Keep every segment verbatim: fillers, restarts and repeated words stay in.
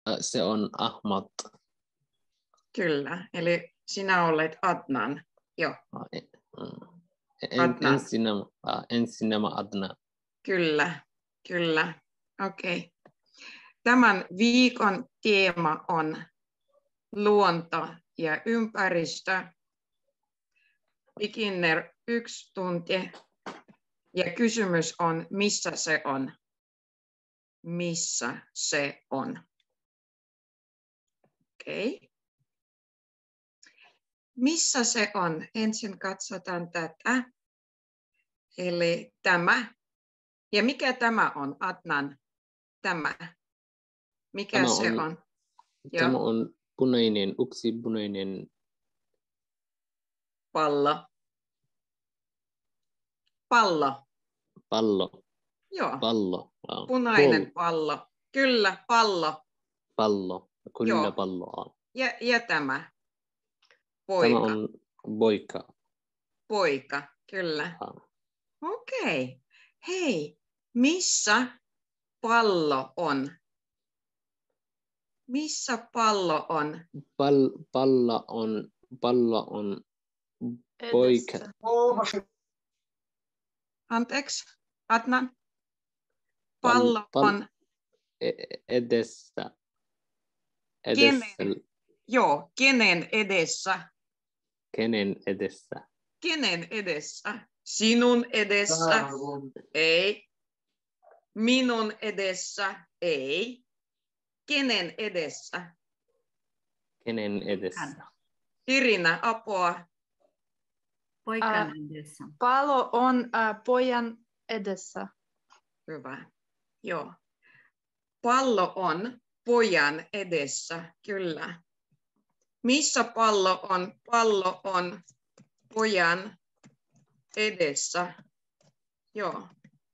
Äh, se on Ahmad. Kyllä, eli sinä olet Adnan. Joo. Ah, en, en, Adnan. ensin nämä, ah, ensin nämä Adnan. Kyllä, kyllä. Okei. Okay. Tämän viikon teema on luonto ja ympäristö. Beginner yksi tunti. Ja kysymys on, missä se on? Missä se on? Okei. Okay. Missä se on? Ensin katsotaan tätä. Eli tämä. Ja mikä tämä on, Adnan? Tämä. Mikä Tämä se on, on? Tämä Joo. on punainen, yksi punainen Pallo. Pallo. pallo. Joo. Pallo. Ah, Punainen ball. pallo. Kyllä, pallo. Pallo. Kyllä Joo. pallo. Ja, ja tämä. Poika. Tämä on poika. Poika, kyllä. Ah. Okei. Okay. Hei, missä pallo on? Missä pallo on? Pal, palla on, pallo on poika. Anteeksi, Adnan. Pallo pal, on edessä. edessä. Kenen? Joo, kenen edessä? Kenen edessä? Kenen edessä? Sinun edessä? Ei. Minun edessä? Ei. Kenen edessä? Kenen edessä? Irina, apua. Poikan uh, edessä. Pallo on uh, pojan edessä. Hyvä. Joo. Pallo on pojan edessä, kyllä. Missä pallo on? Pallo on pojan edessä. Joo.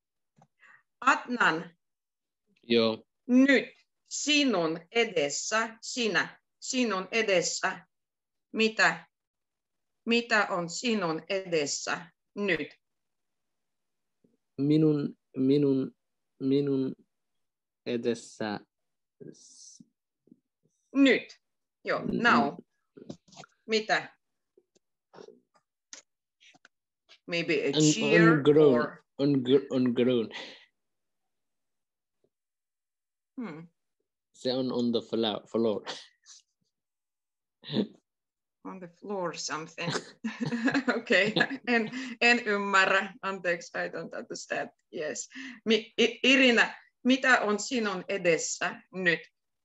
Adnan. Joo. Nyt sinun edessä, sinä, sinun edessä. Mitä? Mitä on sinun edessä nyt? Minun, minun, minun edessä. Nyt. Joo, now. Mitä? Maybe a chair on, on grown, or... On, on grown. Hmm. Se on on the floor. On the floor something. Okei, okay. en, en ymmärrä. Anteeksi, I don't understand. Yes. Mi, Irina, mitä on sinun edessä nyt?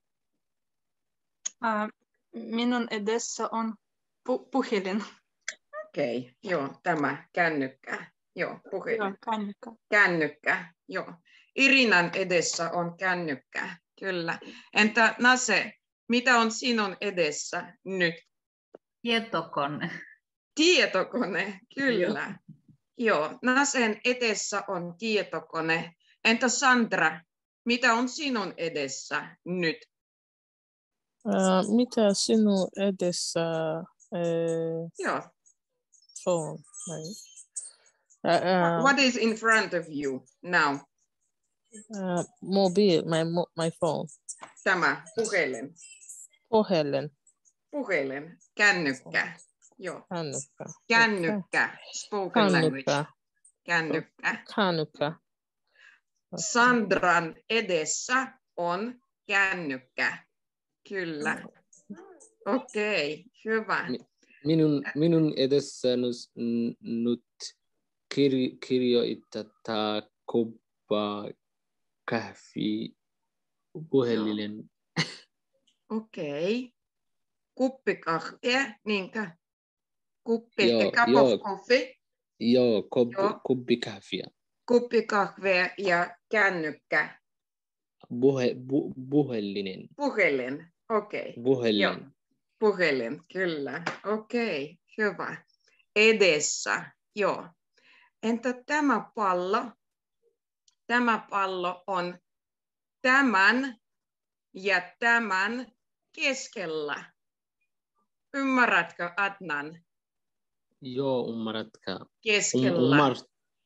Uh, minun edessä on pu- puhelin. Okei, okay. Joo, tämä kännykkä. Joo, puhelin. Joo, kännykkä. Kännykkä, joo. Irinan edessä on kännykkä, kyllä. Entä Nase, mitä on sinun edessä nyt? Tietokone. Tietokone, kyllä. Joo, joo. Nasen edessä on tietokone. Entä Sandra, mitä on sinun edessä nyt? Uh, mitä sinun edessä? Uh, joo. Phone, right? Uh, uh, What is in front of you now? Uh, mobile, my, my phone. Tämä, puhelin. Puhelin. Puhelin, kännykkä. Joo. Kännykkä. Kännykkä. Spoken language. Kännykkä. Kännykkä. Sandran edessä on kännykkä. Kyllä. Okei, okay, hyvä. Minun, minun edessä nyt kir, kirjoitetaan koppa kahvi puhelinen. Okei. Okay. Kuppi kahvia, niinkö? Kuppi, joo, a cup joo, of coffee. Joo, koppi, joo. kuppi kahvia. Kuppi kahvia ja kännykkä. Puhe, bu, puhelinen. Puhelin, okei. Okay. Puhelin. Joo. Puhelin, kyllä. Okei, okay, hyvä. Edessä, joo. Entä tämä pallo? Tämä pallo on tämän ja tämän keskellä. Ymmärrätkö, Adnan? Joo, ymmärrätkö? Keskellä. Ymmär...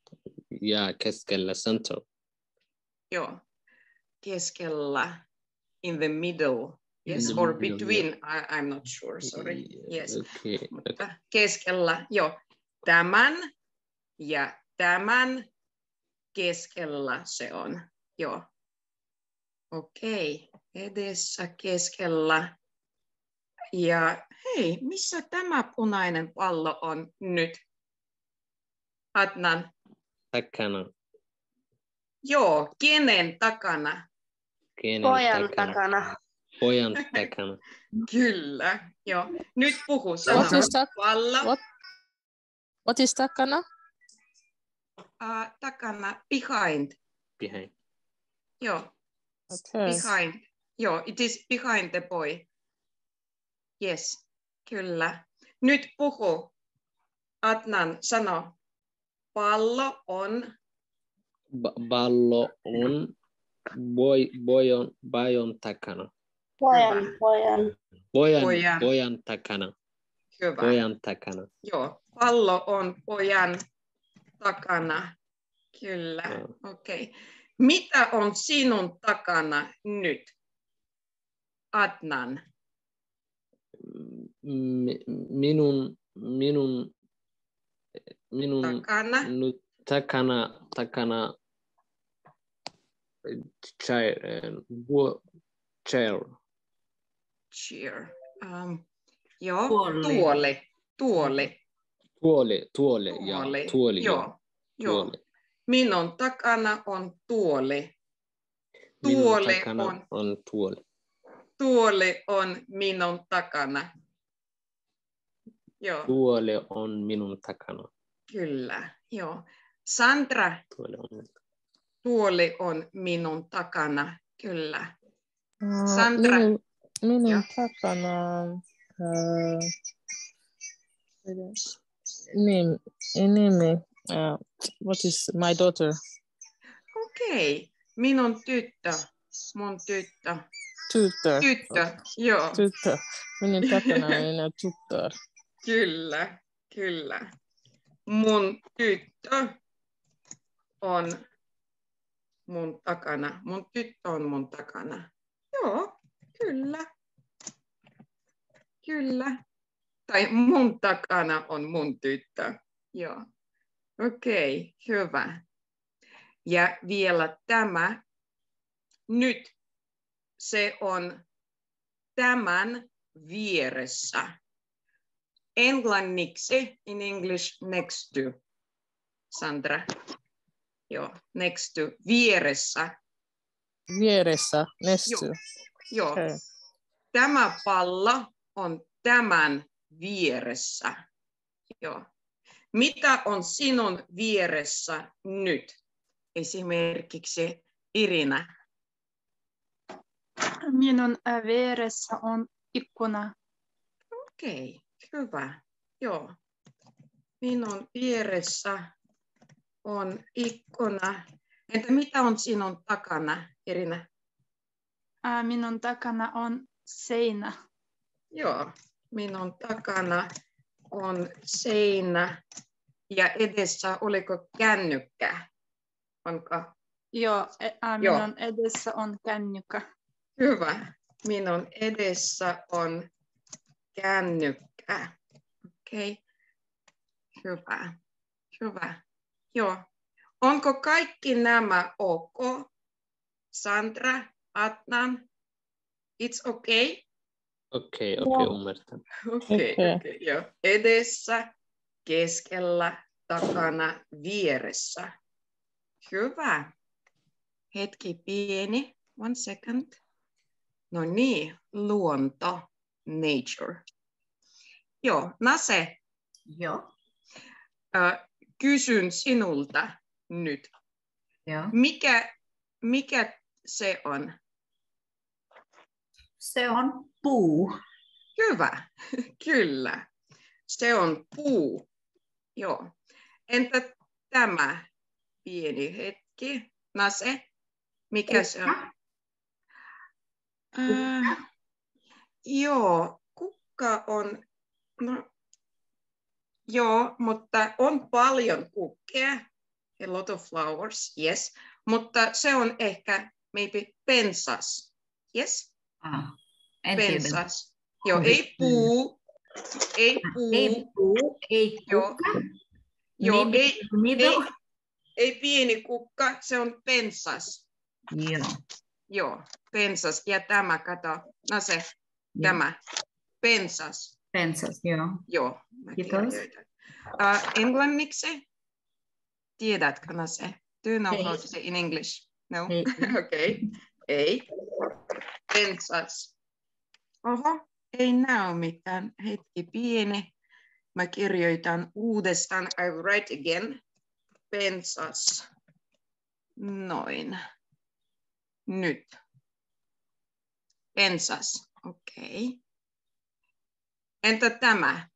Ja keskellä, center. Joo, keskellä. in the middle. Yes, In the or middle, between, I, I'm not sure, sorry. Yes, Okay. mutta keskellä, joo. Tämän ja tämän keskellä se on, joo. Okei, edessä, keskellä. Ja hei, missä tämä punainen pallo on nyt? Adnan. Takana. Joo, kenen takana? Kenen Pojan takana? takana. Pojan takana. Kyllä, joo. Nyt puhu What sana. is tak- Pallo. what? What is takana? Uh, takana, behind. Behind. Joo, Okay. behind. Joo, it is behind the boy. Yes, kyllä. Nyt puhu. Adnan, sano. Pallo on. Ba- Ballo on boy, boyon, boyon takana. Pojan, pojan. Pojan, Pojan. pojan takana. Hyvä. Pojan takana. Joo, pallo on pojan takana. Kyllä, Joo. okei. Okay. Mitä on sinun takana nyt? Adnan. Mi- Minun, minun, minun Takana. nyt takana, takana chair, eh, wo- chair. Cheer. Um, joo, Tuoli. tuoli. Tuoli. Tuoli, tuoli, ja Tuoli. tuoli, Joo, joo. joo. Tuoli. Minun takana on tuoli. Minun Tuoli takana on, on tuoli. tuoli on minun takana. Joo, Tuoli on minun takana. kyllä. Joo. Sandra, Tuoli on. tuoli on minun takana. Kyllä. Uh, Sandra. minun, minun Joo. takana. Uh, name, name, uh, what is my daughter? Okei. Minun tyttö. Mun tyttö. Tyttör. Tyttö, joo. Tyttör. Minun takana on tyttör. Kyllä, kyllä. Mun tyttö on mun takana. Mun tyttö on mun takana. Joo, kyllä. Kyllä. Tai mun takana on mun tyttö. Joo. Okei, hyvä. Ja vielä tämä. Nyt se on tämän vieressä. Englanniksi, in English, next to. Sandra. Joo, next to, vieressä. Vieressä, next Joo. to. Joo. Okay. Tämä pallo on tämän vieressä. Joo. Mitä on sinun vieressä nyt? Esimerkiksi Irina. Minun äh, vieressä on ikkuna. Okei, hyvä. Joo. Minun vieressä on ikkuna. Entä mitä on sinun takana, Irina? Äh, minun takana on seinä. Joo, minun takana on seinä ja edessä oliko kännykkä? Onko? Joo, e- äh, Joo. minun edessä on kännykkä. Hyvä. Minun edessä on kännykkä. Okei. Okay. Hyvä. Hyvä. Joo. Onko kaikki nämä ok? Sandra, Adnan? It's okay? Okei, okei, ymmärtän. Okei, Okei. okei, joo. Edessä, keskellä, takana, vieressä. Hyvä. Hetki pieni. One second. No niin, luonto, nature. Joo, Nase, Joo. äh, kysyn sinulta nyt. Joo. Mikä, mikä se on? Se on puu. Hyvä, kyllä. Se on puu. Joo. Entä tämä pieni hetki? Nase, mikä se on? Äh, joo, kukka on, no, joo, mutta on paljon kukkia. A lot of flowers, yes. Mutta se on ehkä maybe pensas. Yes? Ah, en tiedä. Pensas. Joo, ei puu. Ei puu. Ei puu, ei Joo. kukka. Joo, Maybe ei, middle. ei, ei pieni kukka, se on pensas. Joo. Joo, pensas. Ja tämä, kato, no se, Joo. tämä, pensas. Pensas, joo. Joo, mä Kiitos. kirjoitan. Uh, englanniksi, tiedätkö no se? Do you know Ei. how to say in English? No? Ei. Okei, okay. Ei. Pensas. Oho, ei näy mitään. Hetki pieni. Mä kirjoitan uudestaan. I write again. Pensas. Noin. Nyt. Pensas. Okei. Okay. Entä tämä?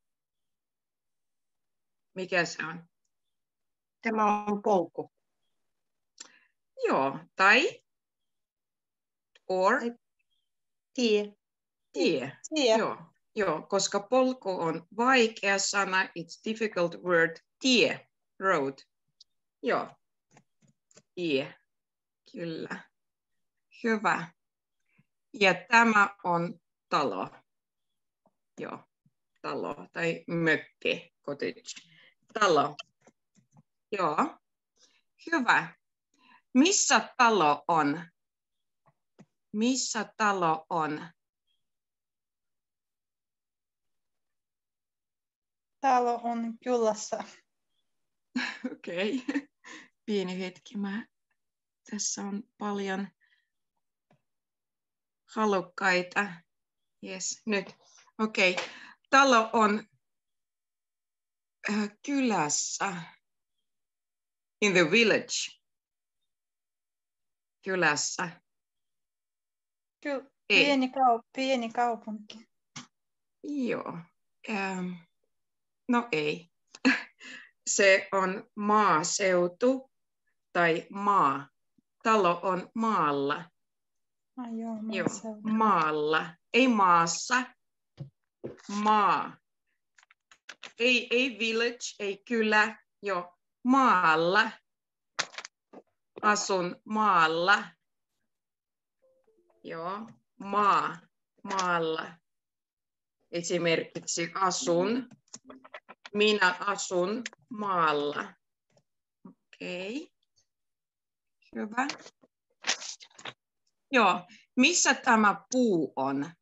Mikä se on? Tämä on polku. Joo, tai? Or? Tie. Tie. Tie. Joo, joo, koska polku on vaikea sana. It's difficult word. Tie. Road. Joo. Tie. Kyllä. Hyvä. Ja tämä on talo. Joo, talo tai mökki, cottage. Talo. Joo, hyvä. Missä talo on? Missä talo on? Talo on kylässä. Okei, okay. Pieni hetki. Mä... Tässä on paljon halukkaita. Yes, nyt. Okei, okay. Talo on äh, kylässä. In the village. Kylässä. Ky- Ei. pieni, kau- pieni kaupunki. Joo. Ähm. No ei. Se on maaseutu tai maa. Talo on maalla. Ai joo, Joo, maaseutu. maalla. Ei maassa. Maa. Ei, ei village, ei kylä. Joo, maalla. Asun maalla. Joo, maa. Maalla. Esimerkiksi asun. Minä asun maalla. Okei. Okay. Hyvä. Joo. Missä tämä puu on?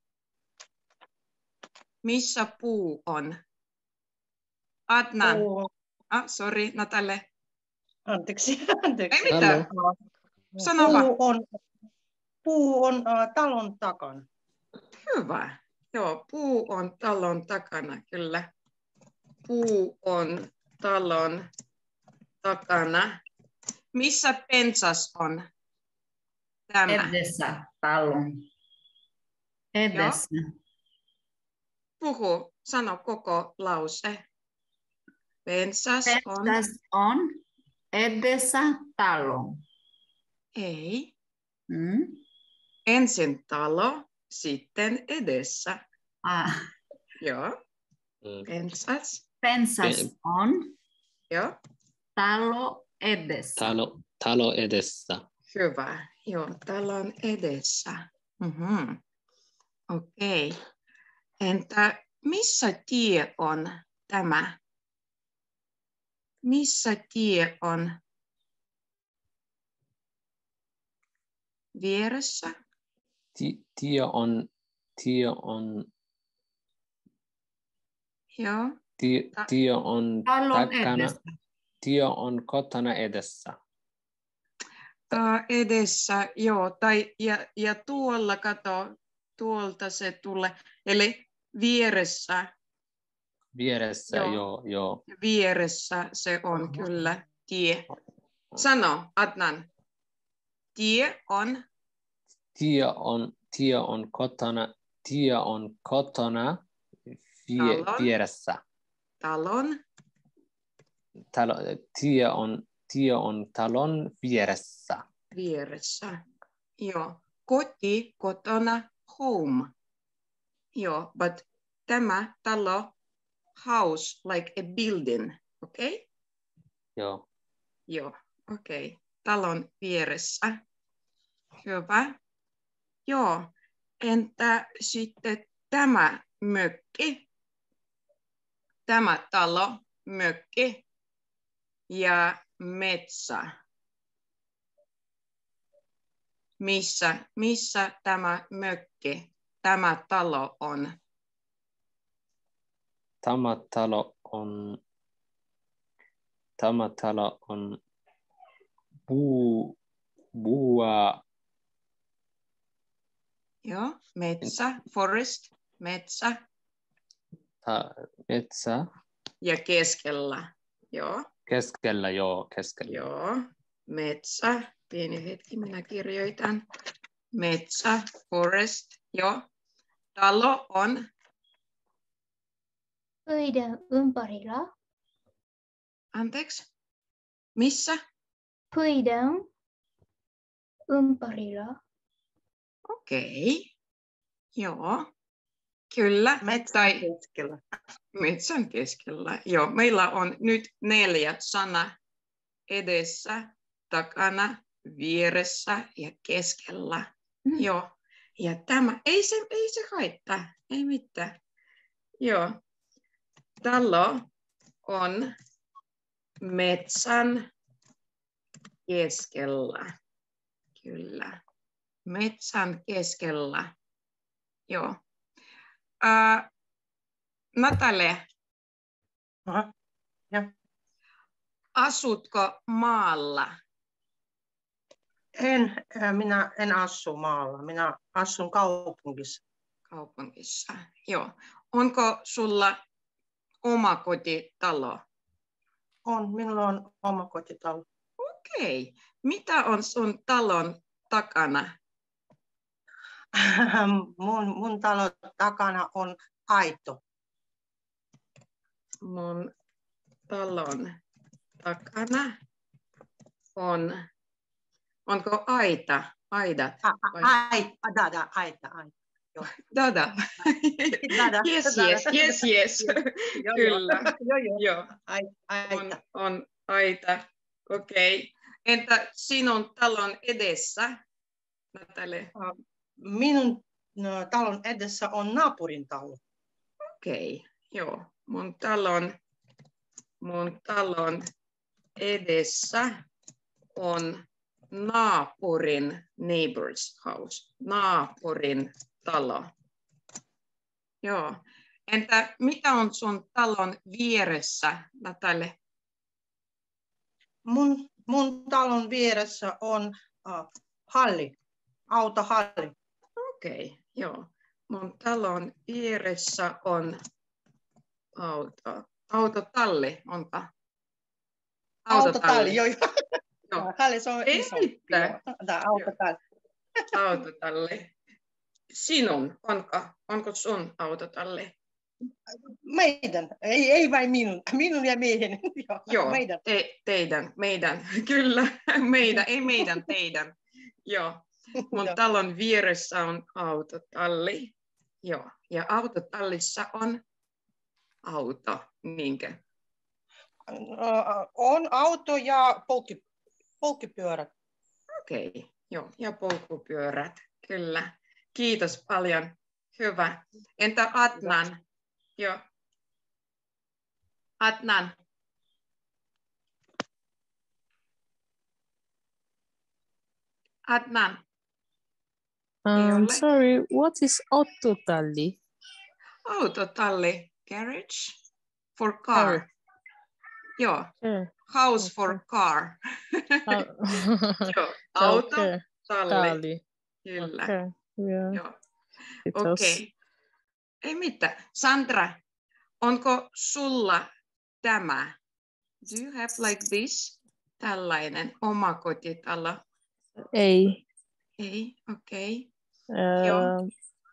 Missä puu on? Adnan. Puu. Ah, sorry, Natalle. Anteeksi, anteeksi. Ei mitään. Sano vaan. Puu on, puu on uh, talon takana. Hyvä. Joo, puu on talon takana, kyllä. Puu on talon takana. Missä pensas on? Tämä. Edessä talon. Edessä. Puhu, sano koko lause. Pensas on. Pensas on edessä talon. Ei. Mm? Ensin talo, sitten edessä. Ah. Joo. Mm. Pensas. Pensas Pen- on Joo. talo edessä. Talo, talo edessä. Hyvä. Joo, talon edessä. Mm-hmm. Okei. Okay. Entä missä tie on tämä? Missä tie on? Vieressä? Ti- Tie on, tie on, Joo. tie, tie on Talon takana. edessä. Tie on kotona edessä. Uh, edessä, joo. Tai, ja, ja tuolla, kato, tuolta se tulee. Eli vieressä. Vieressä, Joo. joo, joo. Vieressä se on kyllä tie. Sano, Adnan. Tie on. Tie on, tie on kotona, tie on kotona vie, Talon. vieressä. Talon. Talo, tie, on, tie on talon vieressä. Vieressä. Joo. Koti, kotona, home. Joo, but tämä talo, house, like a building. Okei? Okay? Joo. Joo, okei. Okay. Talon vieressä. Hyvä. Joo. Entä sitten tämä mökki? Tämä talo, mökki ja metsä. Missä, missä tämä mökki, tämä talo on? Tämä talo on, tämä talo on puu, puua, Joo, metsä, forest, metsä ta, metsä, ja keskellä. Joo, keskellä, joo, keskellä. joo, metsä. Pieni hetki, minä kirjoitan. Metsä, forest, joo. Talo on, Pöydän ympärillä. anteeksi, missä? Pöydän ympärillä. Okei, joo, kyllä. Metsän Tai keskellä. metsän keskellä. Joo, meillä on nyt neljä sanaa edessä, takana, vieressä ja keskellä. Mm. Joo, ja tämä, ei se, ei se haittaa, ei mitään. Joo, talo on metsän keskellä. Kyllä, metsän keskellä. Joo. Ää, Natalia, Aha. Ja. asutko maalla? En, äh, minä en asu maalla, minä asun kaupungissa. Kaupungissa. Joo. Onko sulla oma kotitalo? On, minulla on oma kotitalo. Okei. Mitä on sun talon takana? mun, mun talon takana on aito. Mun talon takana on, onko aita? Aidat? vai- Aita, dada, aita, aita. Dada. Dada, Yes, dada. yes, yes, yes. Joo, Kyllä. Joo, joo. Joo. Ai- On, Aita. on aita. Okei. Entä sinun talon edessä, Natalia? Minun no, talon edessä on naapurin talo. Okei, joo. Mun talon, mun talon edessä on naapurin neighbor's house. Naapurin talo. Joo. Entä mitä on sun talon vieressä, Natalia? Mun, mun talon vieressä on uh, halli, autohalli. Okei, joo. Mun talon vieressä on auto. Autotalli, onko? Autotalli, joo, joo. Joo. Halli, se on Ei iso. mitään. Joo, Tämä autotalli. Autotalli. Sinun, onko, onko sun autotalli? Meidän, ei, ei vain minun, minun ja meidän. Joo, Joo, meidän. te, teidän, meidän, kyllä, meidän, ei meidän, teidän. Joo, mun Joo. talon vieressä on autotalli. Joo, ja autotallissa on auto, niinkö? Uh, on auto ja polki, polkipyörät. Okei, joo, ja polkupyörät, kyllä. Kiitos paljon, hyvä. Entä Adnan? Joo. Adnan. Adnan. Um, ole. sorry, what is autotalli? Autotalli, garage for car. Garage. Joo, Okay. house for Okay. car. Uh, Joo, auto, okay. talli, Talli. kyllä. Okay. Yeah. Joo, Kiitos. okei. Ei mitään. Sandra, onko sulla tämä? Do you have like this? Tällainen omakotitalo? Ei. Ei, okei. Uh,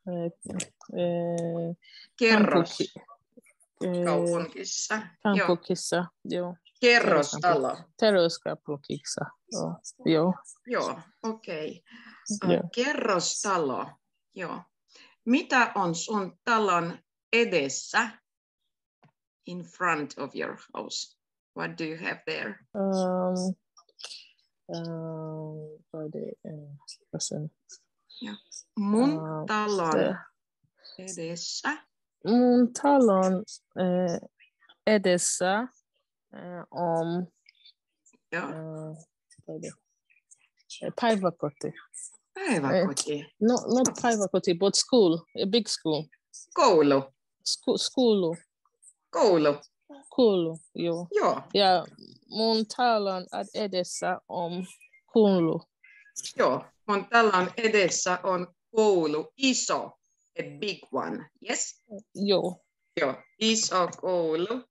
uh, Kerros uh, kaupungissa. Joo, kaupungissa. Joo. kerrostalo. Terveyskaupungissa. Joo. Joo. Joo, okei. Okay. Joo. Kerrostalo. Joo. Mitä on sun talon edessä? In front of your house. What do you have there? Um, um, by the uh, person. Ja mun Uh, talon se- edessä mun talon eh, edessä eh, on ja eh, päiväkoti. päiväkoti, No, not päiväkoti, but school, a big school. koulu, School, school, koulu, koulu, joo. joo, Ja mun talon edessä on koulu. joo. Mun talon edessä on koulu, iso, a big one, yes? Joo. Joo, iso koulu.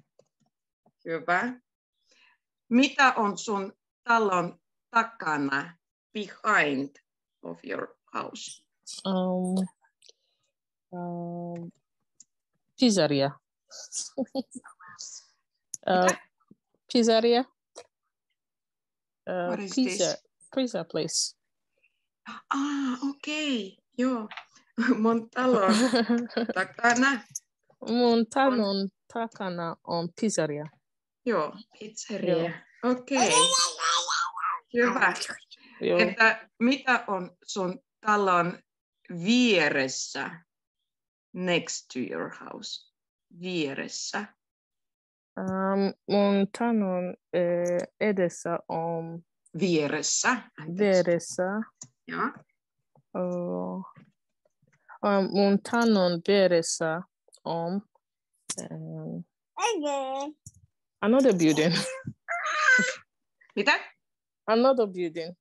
Hyvä. Mitä on sun talon takana, behind of your house? Um, um, pizzeria. uh, pizzeria. Uh, What is pizza, this? pizza place. Ah, okei, okay. Joo. Mun talon takana, Mun talon takana on pizzeria. joo, pizzeria. Okei, okay. Hyvä. Joo. Entä mitä on sun talon vieressä, next to your house, vieressä? Um, mun talon eh, edessä on Vieressä. anteeksi. vieressä. Joo. Uh, um, mun talon vieressä on um, another building. Mitä? Another building.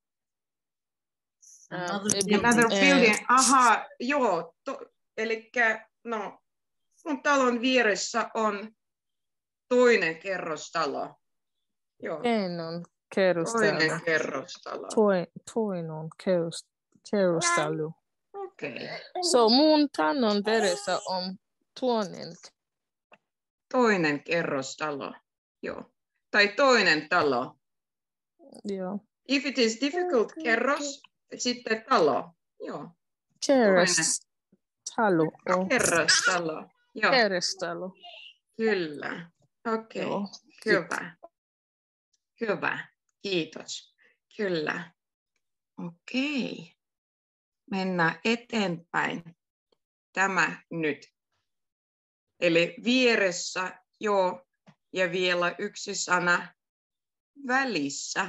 Uh, Another a big- building. Another eh, building. Aha, joo. To, elikkä, no, mun talon vieressä on toinen kerrostalo. Joo, Toinen kerrostalo. toinen kerrostalo. Toi- Toinen kerros- kerrostalo. Okei. Okay. So mun talon vieressä on toinen. Toinen kerrostalo. Joo. Tai toinen talo. Joo. If it is difficult, kerros, sitten talo. Joo. Kerrostalo. on Kerrostalo. Joo, Kerrostalo. kyllä. Okei, okay. Joo. Hyvä. Hyvä. Kiitos. Kyllä. Okei. Okay. Mennään eteenpäin. Tämä nyt. Eli vieressä, joo, ja vielä yksi sana. Välissä.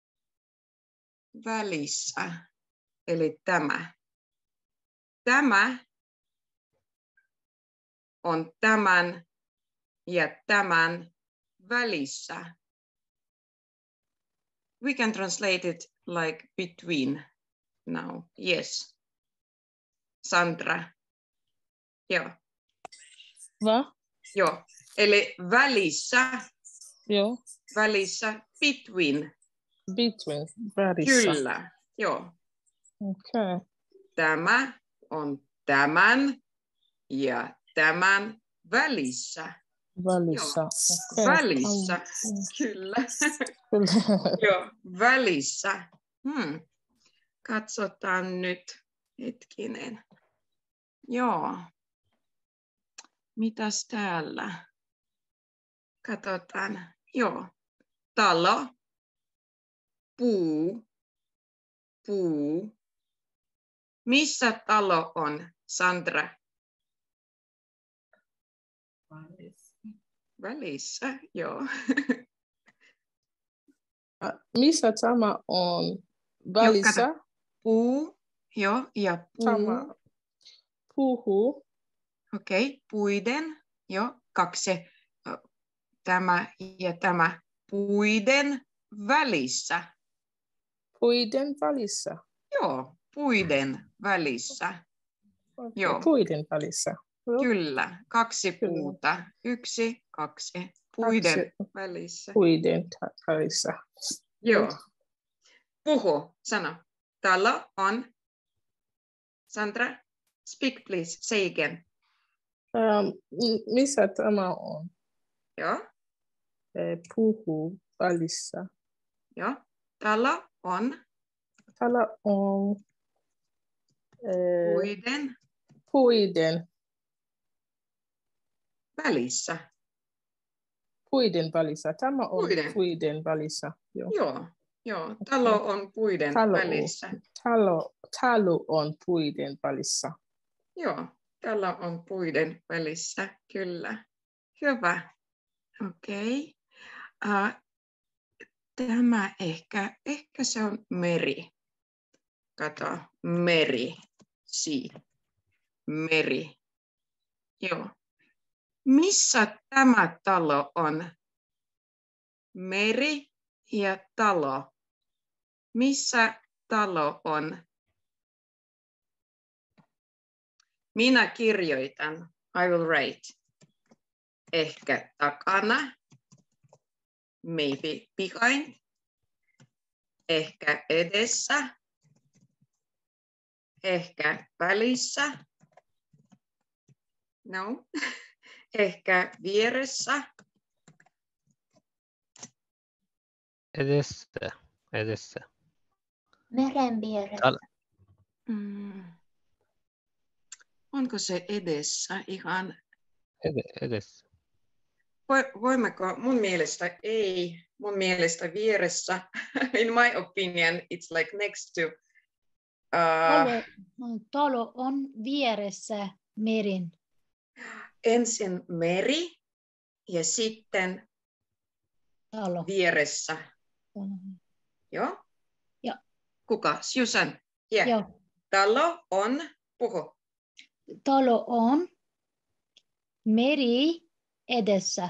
Välissä. Eli tämä. Tämä on tämän ja tämän välissä. We can translate it like between now. Yes. Sandra. Joo. Va? Joo. Eli välissä, Joo. välissä, between. Between. Välissä. Kyllä. Joo. Okay. Tämä on tämän ja tämän välissä. Välissä. Joo. Okay. Välissä. Um, Kyllä. Kyllä. Joo, välissä. Hmm. Katsotaan nyt. Hetkinen. Joo. Mitäs täällä? Katsotaan. Joo. Talo. Puu. Puu. Missä talo on, Sandra? Välissä, joo. Missä tämä on? Välissä? Joo, puu, joo, ja puu. Tämä. Puhu. Okei, okay. Puiden, joo, kaksi. Tämä ja tämä. Puiden välissä. Puiden välissä. Joo, puiden välissä. Okay. Joo. Puiden välissä. Joo. Kyllä, kaksi Kyllä. puuta. Yksi, kaksi. Puiden Kaksi. välissä. Puiden välissä. Joo. Puhu, sano. Talo on. Sandra, speak please, say again. Um, missä tämä on? Joo, Eh, Puhu välissä. joo. Talo on Täällä on eh, puiden puiden, välissä. puiden välissä. Tämä on Puiden. puiden välissä. Joo. Joo, Joo, talo on puiden Talo. välissä. Talo, talo on puiden välissä. Joo, talo on puiden välissä, kyllä. Hyvä. Okei. Okay. Uh, tämä ehkä, ehkä se on meri. Kato, meri. Si. Meri. Joo. Missä tämä talo on? Meri ja talo. Missä talo on? Minä kirjoitan. I will write. Ehkä takana. Maybe behind. Ehkä edessä. Ehkä välissä. No. Ehkä vieressä. Edessä. Edessä. Meren vieressä. Tal- Mm. Onko se edessä ihan? Ed- edessä. Voimmeko? Mun mielestä ei. Mun mielestä vieressä. In my opinion, it's like next to. Uh, Talo, talo on vieressä merin. ensin meri ja sitten Talo. vieressä. Joo? Joo. Kuka? Susan? Yeah. Joo. Talo on, puhu. Talo on meri edessä.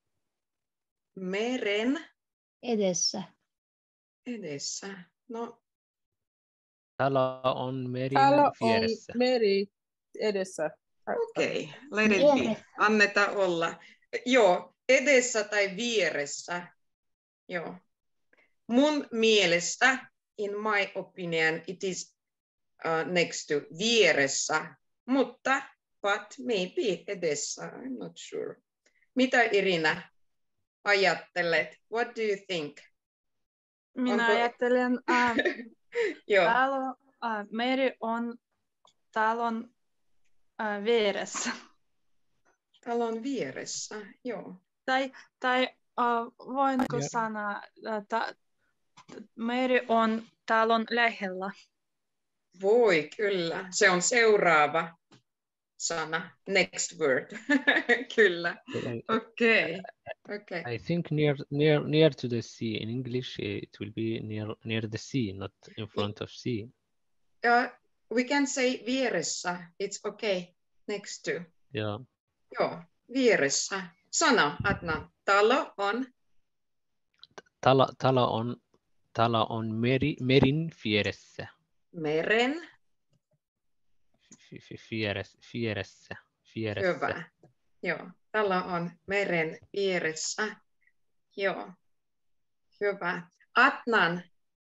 Meren Edessä. edessä. No, Talo on merin Talo on vieressä. meri edessä. okei. Okay. Let it be. Anneta olla. Joo, edessä tai vieressä. Joo. Mun mielestä, in my opinion, it is uh, next to vieressä, mutta but maybe edessä. I'm not sure. Mitä Irina ajattelet? What do you think? Minä Onko- ajattelen, äh, Joo. talo, äh, meri on talon äh, vieressä. Talon vieressä, joo. Tai, tai äh, voinko Ja- sanoa, äh, ta, meri on talon lähellä. Voi, kyllä. Se on seuraava sana. Next word. Kyllä. Okei. Okay. Okay. I think near near near to the sea. In English, it will be near near the sea, not in front of sea. Uh, we can say vieressä. It's okay. Next to. Yeah. Joo, vieressä. Sano, Adnan. Talo on Talo, talo on talo on meri merin vieressä. meren. Fi- fi- Vieressä. Vieressä. Vieressä. Hyvä. Joo, talo on meren vieressä. Joo. Hyvä. Adnan,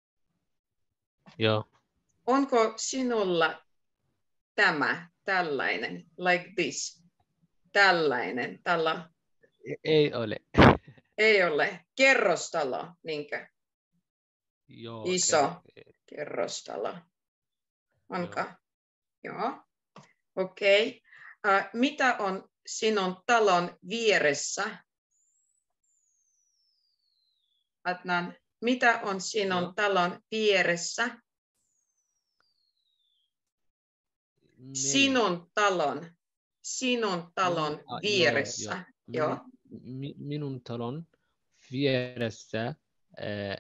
Joo. onko sinulla tämä tällainen, like this? Tällainen talo? Ei ole. Ei ole. Kerrostalo, niinkö? Joo. Iso ke- kerrostalo. Onko? Joo. Okei. Okay. Uh, mitä on sinun talon vieressä? Adnan, mitä on sinun Joo. talon vieressä? meri. Sinun talon. Sinun talon Minun- ah, vieressä. joo, Joo. Mi- minun talon vieressä äh,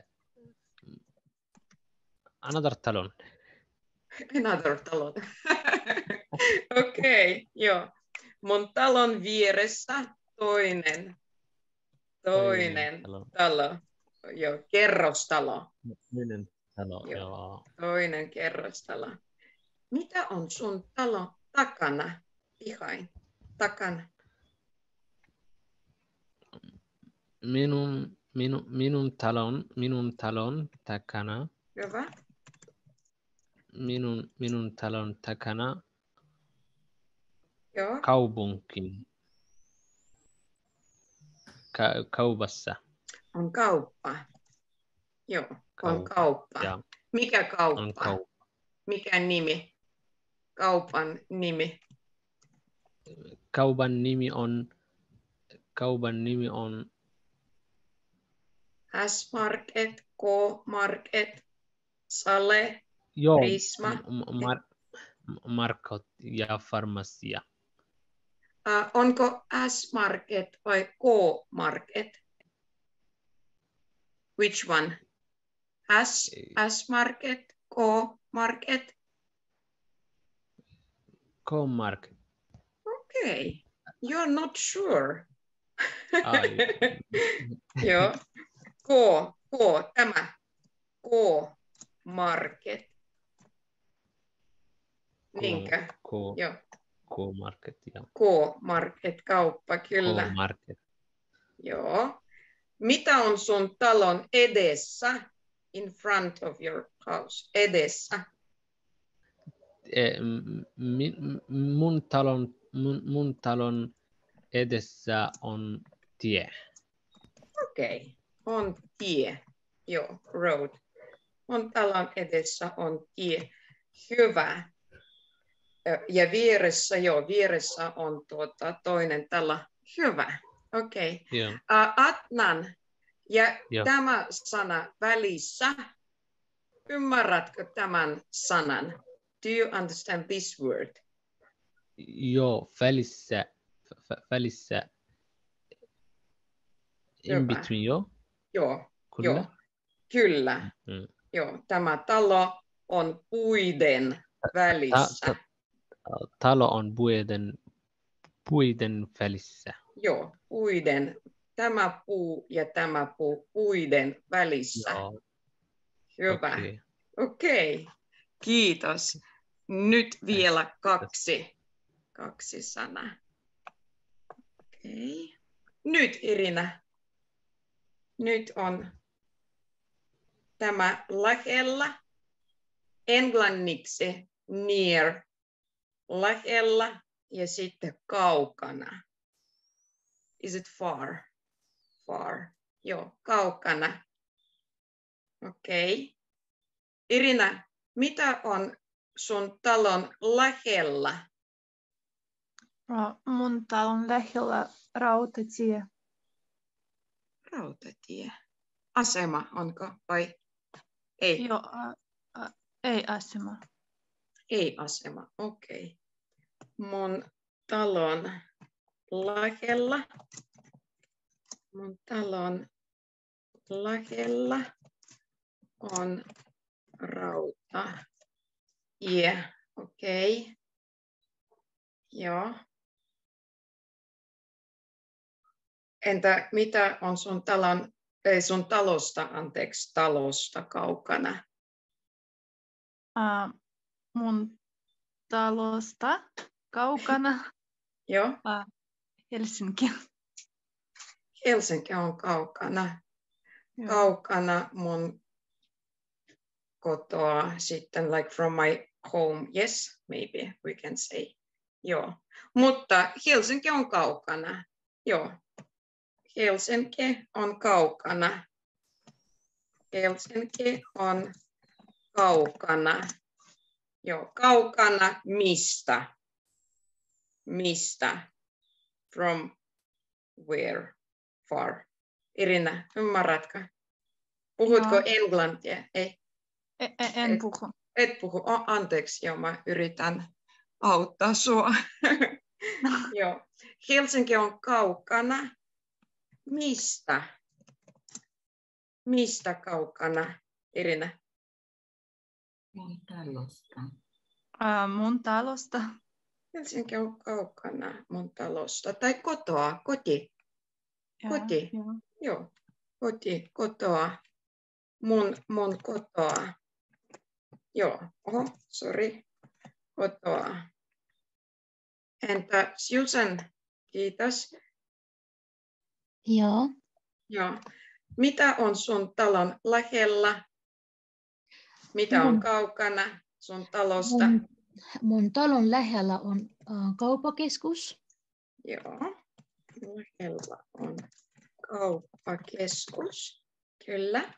another talon. Another talon. Okei, okay, joo. Mun talon vieressä toinen. Toinen talo. talo. Joo, kerrostalo. Toinen talo, Joo. joo. Toinen kerrostalo. Mitä on sun talon takana? Behind. Takana. Minun, minun, minun talon, minun talon takana, Hyvä. minun, minun talon takana Joo. kaupunki. Ka, kaupassa. On kauppa. Joo, on Kauppa, kauppa. ja. Mikä kauppa? On kauppa. Mikä nimi? Kaupan nimi. Kaupan nimi on, kaupan nimi on S-Market, K-Market, Sale, Joo, Prisma. m- mar- markot ja farmasia. Uh, onko S-Market vai K-Market? Which one? S, S-Market, K-Market? K-market. Okay, you're not sure. Ai. Joo. K, K, tämä. K-Market. Niinkö? K, Joo. K-market ja K-Market, kauppa, kyllä. K-market. Joo. Mitä on sun talon edessä? In front of your house. Edessä. E, m- mi- m- mun, talon, mun, mun talon edessä on tie. Okei. Okay. On tie. Joo, road. Mun talon edessä on tie. Hyvä. Ja vieressä, joo, vieressä on tuota, toinen talo. Hyvä. Okei. Okay. Joo. Uh, Adnan, ja Joo. tämä sana välissä, ymmärrätkö tämän sanan? Do you understand this word? Joo, välissä, vä- välissä, in Hyvä. between, joo? Joo, Kyllä. joo, kyllä. Mm. Joo, tämä talo on puiden välissä. Ta- ta- talo on puiden, puiden välissä. Joo, puiden. Tämä puu ja tämä puu puiden välissä. Joo. Hyvä. Okei. Okei, kiitos. Nyt vielä kaksi, kaksi sanaa. Okei. Nyt Irina. Nyt on tämä lähellä. Englanniksi near. Lähellä ja sitten kaukana. Is it far? Far. Joo, kaukana. Okei. Irina, mitä on sun talon lähellä? Uh, mun talon lähellä rautatie. Rautatie. Asema onko vai ei? Joo, uh, uh, ei asema. Ei asema, okei. Mun talon lähellä. Mun talon lähellä on rauta. Yeah, okei. Joo. Entä mitä on sun talon, ei sun talosta, anteeksi, talosta kaukana? Uh, mun talosta kaukana Joo. uh, Helsinki. Helsinki on kaukana. Joo. Kaukana mun kotoa sitten, like from my home. Yes, maybe we can say. Joo. Mutta Helsinki on kaukana. Joo. Helsinki on kaukana. Helsinki on kaukana. Joo, kaukana mistä? Mistä? From where? Far. Irina, ymmärrätkö? Puhutko Joo. englantia? Ei. En, en Et- puhu. Et puhu. Oh, anteeksi, joo, mä yritän auttaa sua. Joo. Helsinki on kaukana. Mistä? Mistä kaukana, Irina? Mun talosta. Uh, mun talosta. Helsinki on kaukana mun talosta. Tai kotoa, koti. Joo, Koti. joo. Joo, koti, kotoa. Mun, mun kotoa. Joo, oho, sorry. Kotoa. Entä Susan? Kiitos. Joo. Joo. Mitä on sun talon lähellä? Mitä on Mun- kaukana sun talosta? Mun, mun talon lähellä on uh, kauppakeskus. Joo. Lähellä on kauppakeskus. Kyllä.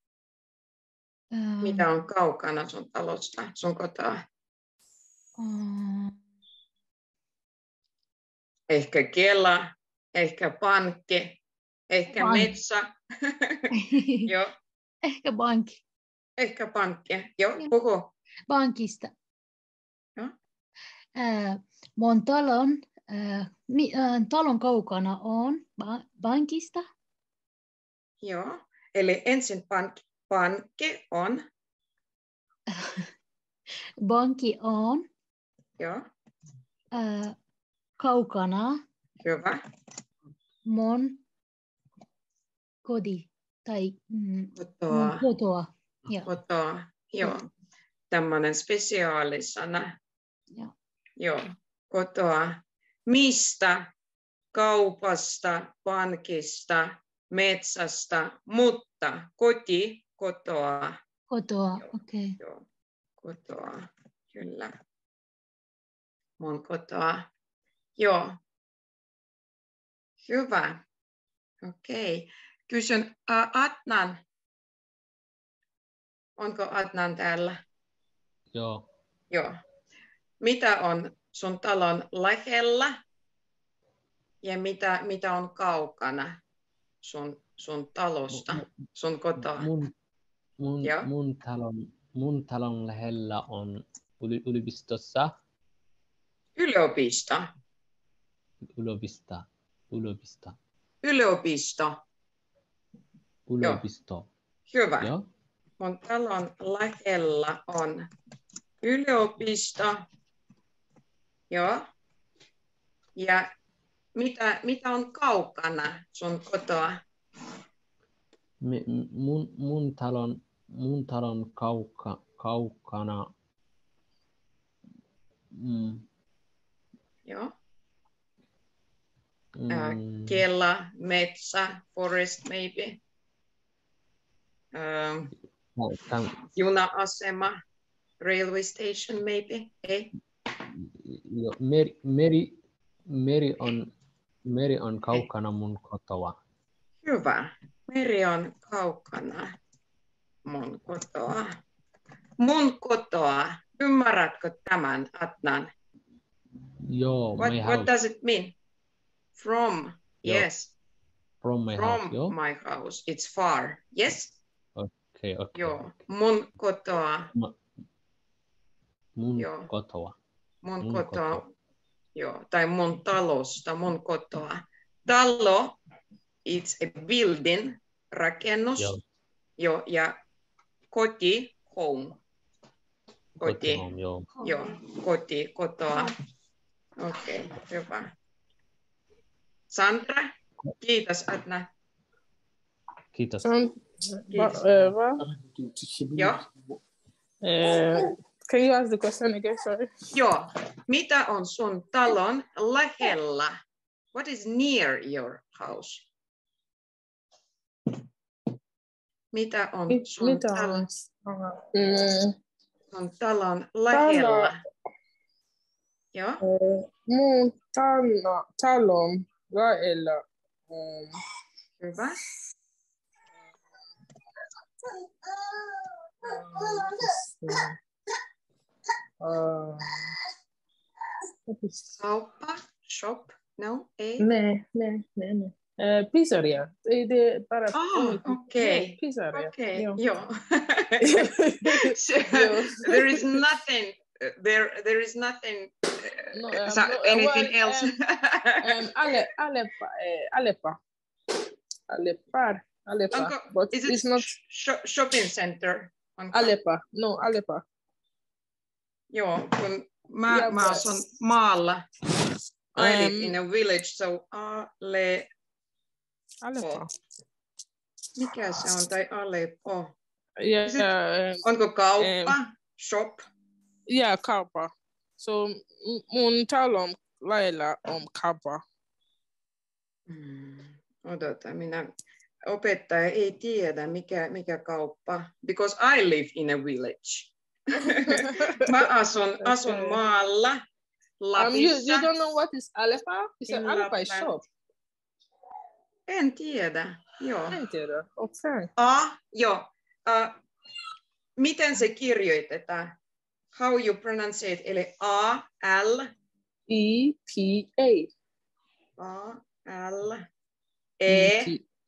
Uh, Mitä on kaukana sun talosta, sun kotoa? uh, Ehkä Kela, ehkä pankki. Ehkä Pankki. metsä. Joo. Ehkä pankki. Ehkä pankki. Joo, Joo. puhu. Pankista. Joo. Ää, mun talon, ää, mi, ää, talon kaukana on ba- pankista. Joo. Eli ensin pankki, pankki on. Pankki on Joo. ää, kaukana Hyvä. mun koti tai mm, mun Kotoa. kotoa. Joo. Kotoa. Joo. Tämmöinen spesiaalisana. Joo. Joo. Kotoa. Mistä? Kaupasta, pankista, metsästä, mutta koti, kotoa. Kotoa, Joo. okei. Okay. Joo. Kotoa. Kyllä. Mun kotoa. Joo. Hyvä. Okei. Kysyn uh, Adnan. Onko Adnan täällä? Joo. Joo. Mitä on sun talon lähellä ja mitä, mitä on kaukana sun, sun talosta, sun kotoa? Mun, mun, Joo. mun, talon, mun talon lähellä on yli- yliopistossa. Yliopisto. Yliopisto. Yliopisto. Yliopisto. Yliopisto. Hyvä. Joo. Mun talon lähellä on yliopisto. Joo. Ja mitä, mitä on kaukana sun kotoa? Me, mun, mun talon, mun talon kauka, kaukana. Mm, Joo. mm, Uh, Kela, metsä, forest maybe. Uh, tämän, juna-asema, railway station maybe. Ei? jo, meri, meri, meri, on, meri on kaukana mun kotoa. Hyvä. Meri on kaukana mun kotoa. Mun kotoa. Ymmärrätkö tämän, Adnan? Joo, What, my what house. does it mean? From. Joo. Yes. From my From house. Joo. my house. It's far. Yes? Okei, okei. Joo. Mun kotoa. Mun Joo. kotoa. Mun, Mun kotoa. kotoa. Joo. Tai mun talosta, mun kotoa. Talo, it's a building, rakennus. Joo. Joo. Ja koti, home. Koti. Koti, joo. Joo, koti, kotoa. Okei, okay, hyvä. Sandra, kiitos Adna. Kiitos. Um, Kiitos. uh, well, Joo, uh, can you ask the question again? Sorry. joo. Mitä on sun talon lähellä? What is near your house? Mitä on Mit, sun mitä talon, on? Mm, sun talon lähellä? Joo, uh, mun talo, talon lähellä um, hyvä. uh, what is- Kauppa, shop, no, ei. ne, ne, ne, ne. Uh, pizzeria. Ei de para. Ah, okei. Joo, pizzeria. Okei, Joo. joo. Joo. There is nothing, there, there is nothing, uh, No, um, so no, uh, anything well, else. Um, Ale, Alepa, eh, Alepa, Alepar, Alepa, Onko, but is it it's not sh- shopping center? Onko? Alepa. No, Alepa. Joo, kun mä, Yeah, mä but- asun maalla. I live Um, in a village, so Ale, Alepa. mikä se on, tai Aleppo? Yeah, Is it- um, Onko kauppa, shop? yeah, Kapa. So, m- mun talon lailla on Kapa. Hmm, odota, minä, opettaja ei tiedä, mikä, mikä kauppa, because I live in a village. Mä asun, asun Okay. maalla, Um, you, Lapissa. you don't know what is Alepa? It's In an Alepa is Lapland. shop. En tiedä, joo. En tiedä. Okay. A, joo. Uh, miten se kirjoitetaan? How you pronounce it? Eli A, L, E P A. A, L, E,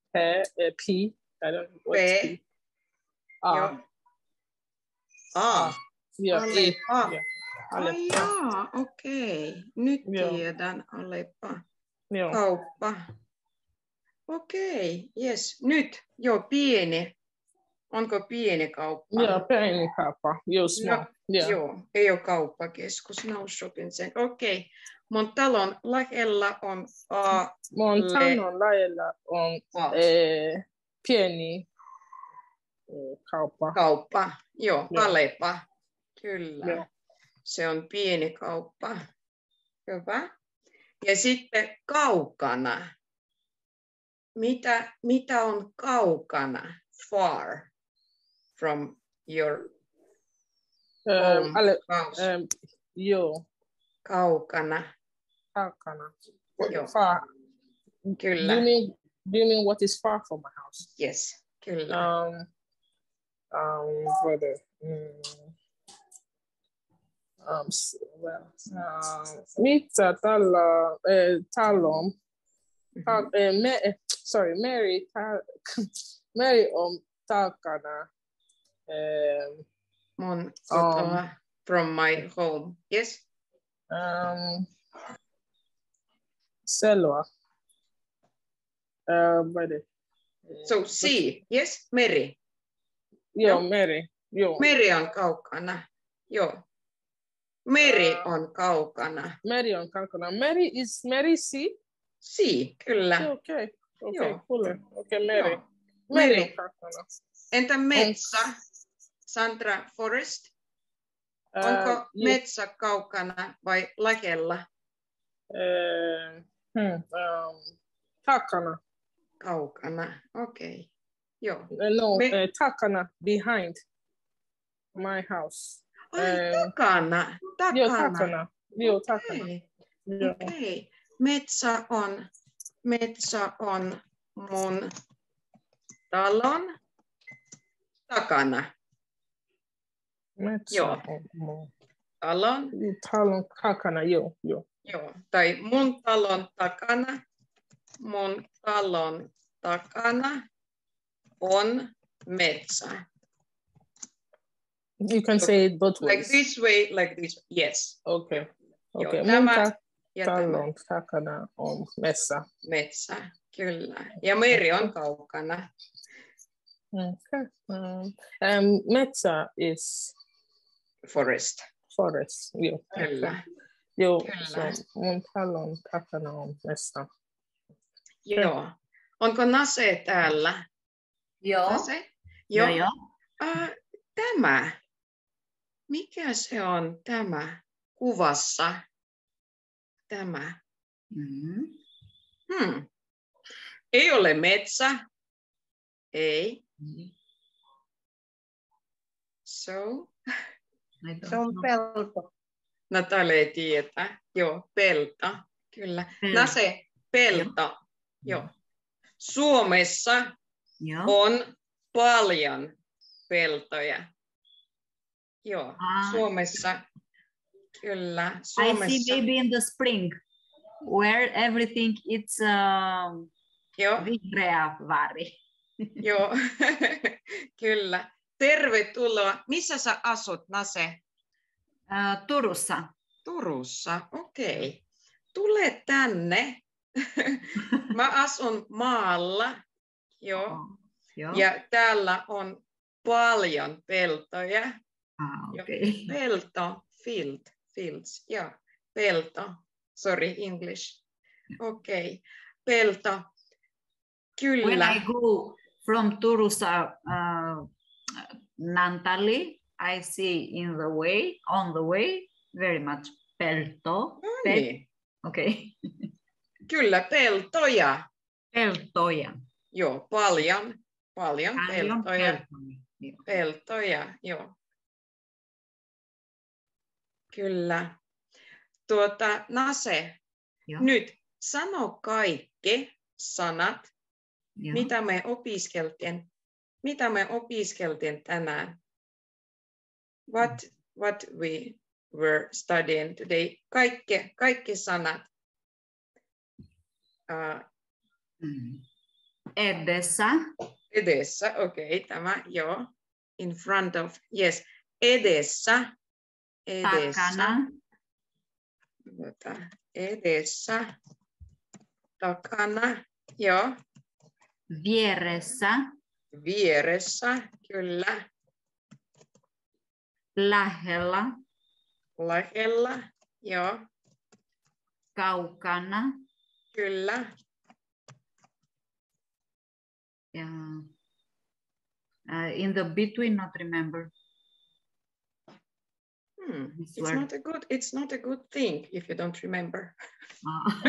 P, uh, P. I don't know what's P. P. A. Joo. A. A. Yeah, Alepa. A. Yeah. Ai Alepa. jaa, okei. Nyt Joo. tiedän, Alepa. Joo. Kauppa. Okei, yes. Nyt, joo, pieni. Onko pieni kauppa? Joo, pieni kauppa. Joo, small. No, Yeah. joo, ei ole kauppakeskus. No shopping center. Okei. Mun talon lähellä on A. Mun Le- talon lähellä on A. eh, pieni eh, kauppa. Kauppa. Joo, Joo. Alepa. Kyllä. Joo. Se on pieni kauppa. Hyvä. Ja sitten kaukana. Mitä, mitä on kaukana? Far from your Eh, home ale, house. eh, joo, Kaukana. kaukana. Joo. Far. Kyllä. Do you mean, do you mean what is far from my house? Yes. Kyllä. Um, um, further. Mm, um, s- well, um, mitä tällä eh, talon? Ta, Mhm. eh, me, eh, sorry, Mary. Ta, Mary on takana. Um, Mun kotoa. From my home. Yes. um, selva. Uh, vede. So sea. Yes. Meri. Joo, Joo. Mary. Joo. Meri on kaukana. Joo. Meri on kaukana. Mary on kaukana. Mary is Mary sea? Sea. Kyllä. Okay. Okay, Joo. cool. Okay, Mary. Joo. Mary Meri. on kaukana. Entä metsä? Sandra, forest? Onko Uh, yeah. metsä kaukana vai lähellä? Uh, hmm, um, takana. Kaukana. Okei. Okay. Joo. Uh, no, Me- uh, takana behind my house. Ai, Eh, takana. Joo, Takana. takana. Joo, takana. Okei. Joo. Okei. Metsä on, metsä on mun talon takana. Metsä Joo. on mun Talon, talon takana. Joo, joo. joo. Tai mun talon takana. Mun talon takana on metsä. You can say it both Like ways. this way, like this. Yes. Okay. Joo, Okay. Mun tämä ta- ja tämä talon takana on metsä. metsä. Kyllä. Ja meri on kaukana. Okay. Um, um, metsä is Forest. forest. Joo. Kyllä. Joo, Kyllä. so mun talon takana on metsä. Joo. Onko Nase täällä? Joo. Nase? Joo, Joo. joo. Äh, tämä. Mikä se on tämä kuvassa? Tämä. Mm. Hmm. Ei ole metsä. Ei. So, I don't Se on know. pelto. Natalia ei tietää. Joo, pelto. Kyllä. Pelto. Nase, pelto. Joo. Suomessa Joo. on paljon peltoja. Joo, Ah. Suomessa, kyllä, I Suomessa, see maybe in the spring where everything it's um, joo, vihreä väri. joo, kyllä. Tervetuloa. Missä sä asut, Nase? Uh, Turussa. Turussa, okei. Okay. Tule tänne. Mä asun maalla, joo, Oh, joo. ja täällä on paljon peltoja. Ah, Joo. okay. Pelto, field, fields, joo, pelto, sorry, English. Okei, okay. Pelto, When kyllä, I go from Turussa, uh, Nantali, I see in the way, on the way, very much pelto. no Pel- niin. okay. Kyllä, peltoja, Peltoja. joo, paljon, paljon Paljon peltoja, peltoja. Joo. peltoja, joo. Kyllä. Tuota, Nase, Joo. nyt sano kaikki sanat, Joo. mitä me opiskeltiin, mitä me opiskeltiin tänään. What, what we were studying today. Kaikki, kaikki sanat. Uh, Mm. edessä, Edessä, okei, okay, tämä, joo. In front of, yes. Edessä, edessä. takana, Ota, edessä, takana, joo. vieressä, Vieressä, kyllä. lähellä, Lähellä, joo. kaukana Kyllä. ja uh, in the between, not remember. Hmm. This It's word. not a good. It's not a good thing if you don't remember. Ah.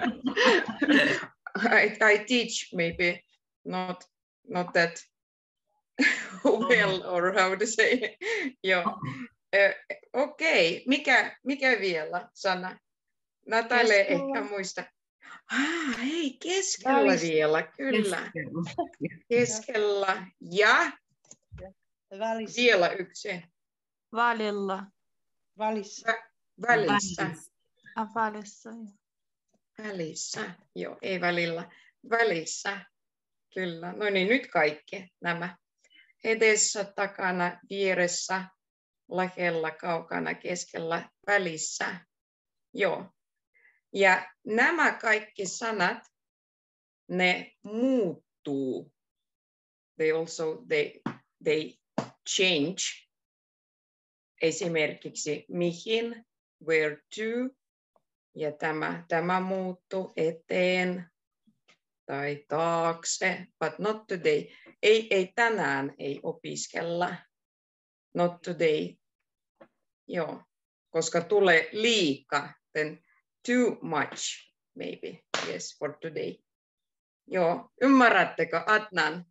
I, I teach maybe not not that well or how to say. Joo. Ö, Okei, okay. mikä mikä vielä sana? Natalia Keskellä. ehkä muista. Ah, hei, keskellä Välissä. vielä, kyllä. Keskellä. Keskellä ja Välissä. vielä yksi. Välillä. Välissä. Vä, välissä. Ah, välissä. joo. Välissä, joo, ei välillä. Välissä, kyllä. No niin, nyt kaikki nämä. Edessä, takana, vieressä, lähellä, kaukana, keskellä, välissä. Joo. Ja nämä kaikki sanat, ne muuttuu. They also, they, they change. Esimerkiksi mihin, where to, ja tämä, tämä muuttuu eteen tai taakse, but not today. Ei, ei tänään ei opiskella. Not today. Joo, koska tulee liika, then too much, maybe, yes, for today. Joo, ymmärrättekö, Adnan?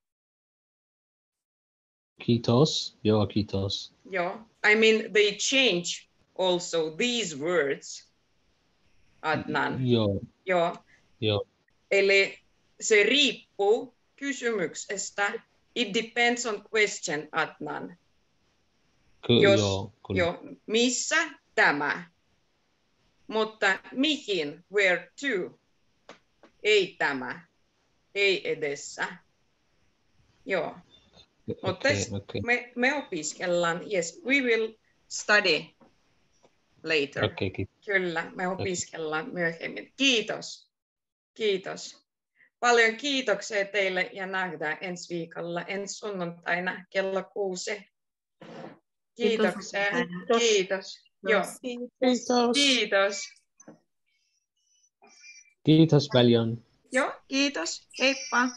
Kiitos. Joo, kiitos. Joo, I mean, they change also these words, Adnan. Joo, Joo, joo. eli se riippuu kysymyksestä. It depends on question, Adnan. Ky- Jos, joo, kyllä. jo, missä tämä? Mutta mihin, where to? Ei tämä. Ei edessä. Joo. Mutta Okei, okei. me, me opiskellaan. Yes, we will study later. Okei, kiitos. Kyllä, me opiskellaan myöhemmin. Kiitos. Kiitos. Paljon kiitoksia teille ja nähdään ensi viikolla, ensi sunnuntaina kello kuusi. Kiitoksia. Kiitos. Kiitos. Joo. Kiitos. Kiitos. Kiitos paljon. Joo, kiitos. Heippa.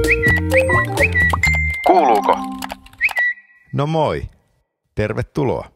Kuuluuko? No moi. Tervetuloa.